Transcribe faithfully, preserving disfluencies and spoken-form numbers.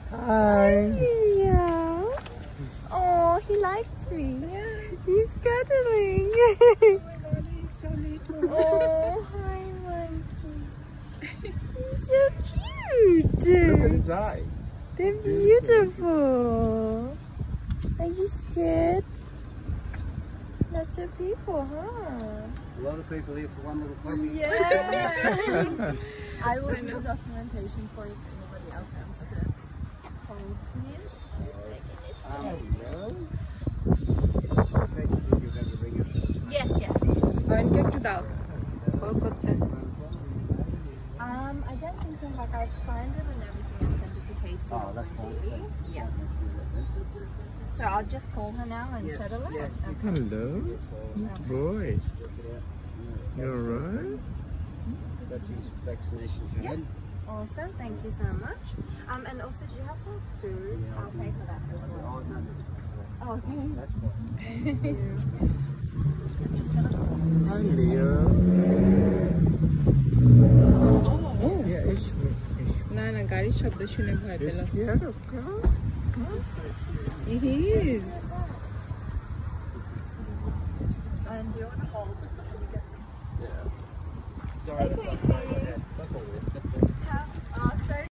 Hi. Yeah. Oh, he likes me. He's cuddling. Oh my god, he's so little. Oh, hi, monkey. He's so cute. Look at his eyes. They're beautiful. Are you scared? Lots of people, huh? A lot of people here for one little puppy. Yeah. I will do the documentation for you if anybody else wants to hold him. Hello. Okay, so you're going to bring it. Yes, yes. Phone একটু দাও call করতে Um, I don't think so. Like I've signed it and everything and sent it to Casey. Oh, that's fine. Yeah. So I'll just call her now and Yes, settle it. yes. Okay. Hello. Boy. You alright? That's his vaccination card. Awesome. Thank you so much. Um, and also, do you have some food? I'll pay for that as well. Oh, no, no. Okay. That's fine. Thank you. I'm just gonna call. Hi, Leo. Yeah, it's me. It's me. না না গাড়ির শব্দ শুনে ভয় You পেলাম scared of car? ইহিস And do you want to hold? Sorry, that's not quite like that. That's all right.